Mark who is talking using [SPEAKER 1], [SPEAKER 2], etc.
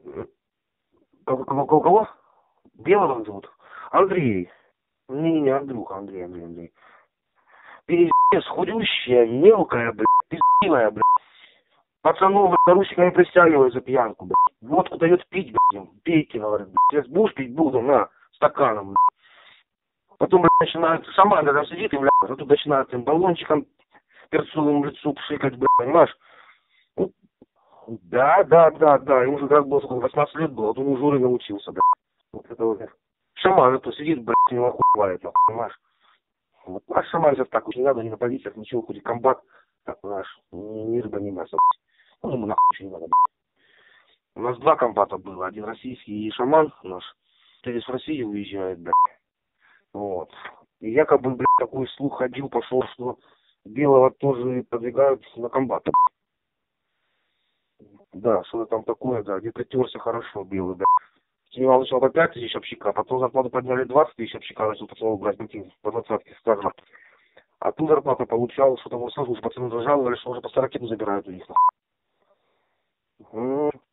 [SPEAKER 1] Кого? Белого зовут? Андрей. Не, Андрюха, Андрей. Пиздец, худющая, мелкая, блядь, пиздивая, блядь. Пацанов, блядь, наручниками пристягивают за пьянку, блядь. Водку дает пить, блядь, им. Пейте, говорит, блядь. Сейчас будешь пить, буду, на, стаканом, блядь. Потом, блядь, начинают, сама, когда сидит и, блядь, а тут начинают им баллончиком перцовым в лицо пшикать, блядь, понимаешь? Ну, да. Ему же как раз было сколько, 18 лет было, вот он уже уровень научился, блядь. Вот это вот. Шаман, это сидит, блядь, у него охуевает, нахуй, понимаешь? Вот наш шаман сейчас так уж не надо, ни на позициях, ничего, хоть и комбат, так наш, ни рыба, ни мясо. Ну, ему нахуй ничего не надо. У нас два комбата было, один российский и шаман наш. Через в Россию уезжает, блядь. Вот. И якобы, блядь, такой слух ходил, пошел, что белого тоже подвигают на комбата. Да, что там такое, да, где-то терся хорошо белый, да. Снимал сначала по 5 тысяч общика, а потом зарплату подняли 20 тысяч общика, начал пацанов брать бутин по 20-ке, скажем. А ту зарплату получал, что там сразу пацаны зажаловали, что уже по 40 забирают у них.